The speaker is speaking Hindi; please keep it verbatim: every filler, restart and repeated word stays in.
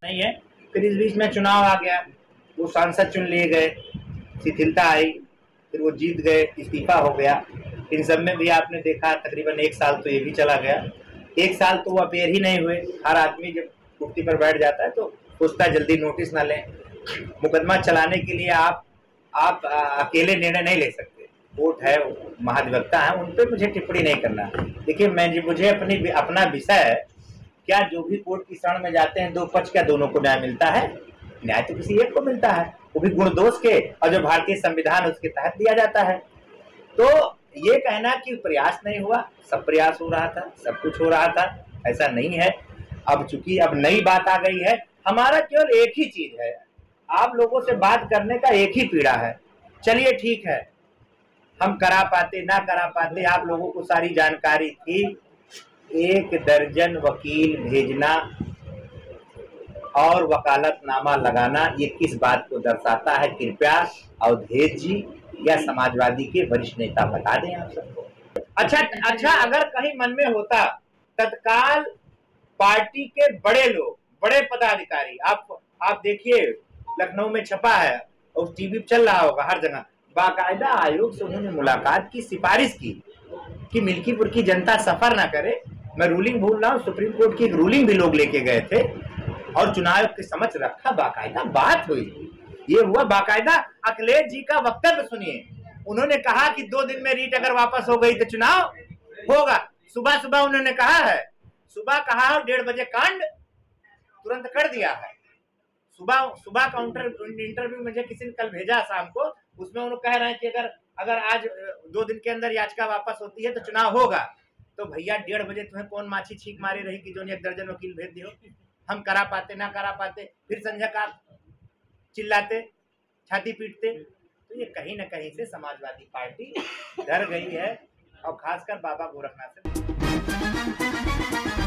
नहीं है। फिर इस बीच में चुनाव आ गया, वो सांसद चुन लिए गए, शिथिलता आई, फिर वो जीत गए, इस्तीफा हो गया। इन सब में भी आपने देखा तकरीबन एक साल तो ये भी चला गया। एक साल तो वो अपेयर ही नहीं हुए। हर आदमी जब कुर्सी पर बैठ जाता है तो सोचता है जल्दी नोटिस ना लें। मुकदमा चलाने के लिए आप आप आ, अकेले निर्णय नहीं ले सकते। कोर्ट है, महाधिवक्ता है, उन पर मुझे टिप्पणी नहीं करना। देखिए, मैं मुझे अपनी अपना विषय है, क्या जो भी कोर्ट की शरण में जाते हैं दो पक्ष, क्या दोनों को न्याय मिलता है? न्याय तो किसी एक को मिलता है, वो भी गुण दोष के, और जो भारतीय संविधान उसके तहत दिया जाता है। तो ये कहना कि प्रयास नहीं हुआ, सब प्रयास हो रहा था, सब कुछ हो रहा था, ऐसा नहीं है। अब चूंकि अब नई बात आ गई है, हमारा केवल एक ही चीज है, आप लोगों से बात करने का एक ही पीड़ा है। चलिए ठीक है, हम करा पाते ना करा पाते, आप लोगों को सारी जानकारी थी। एक दर्जन वकील भेजना और वकालतनामा लगाना, ये किस बात को दर्शाता है? कृपया अवधेश जी या समाजवादी के वरिष्ठ नेता बता दें आप सबको। अच्छा अच्छा अगर कहीं मन में होता, तत्काल पार्टी के बड़े लोग, बड़े पदाधिकारी, आप आप देखिए लखनऊ में छपा है और टीवी पे चल रहा होगा हर जगह, बाकायदा आयोग से उन्होंने मुलाकात की, सिफारिश की कि मिल्कीपुर की जनता सफर ना करे। मैं रूलिंग भूल रहा हूँ, सुप्रीम कोर्ट की एक रूलिंग भी लोग लेके गए थे और चुनाव के समक्ष रखा, बाकायदा बात हुई। ये हुआ बाकायदा। अखिलेश जी का वक्तव्य सुनिए, उन्होंने कहा कि दो दिन में रीट अगर वापस हो गई तो चुनाव होगा। सुबह सुबह उन्होंने कहा है, सुबह कहा और डेढ़ बजे कांड तुरंत कर दिया है। सुबह सुबह काउंटर इंटरव्यू मुझे किसी ने कल भेजा शाम को, उसमें उन्होंने कह रहे हैं कि अगर अगर आज दो दिन के अंदर याचिका वापस होती है तो चुनाव होगा। तो भैया डेढ़ बजे तुम्हें कौन माछी छींक मारे रही कि जो एक दर्जन वकील भेज दियो? हम करा पाते ना करा पाते, फिर संजय का चिल्लाते, छाती पीटते। तो ये कहीं ना कहीं से समाजवादी पार्टी डर गई है, और खासकर बाबा गोरखनाथ से।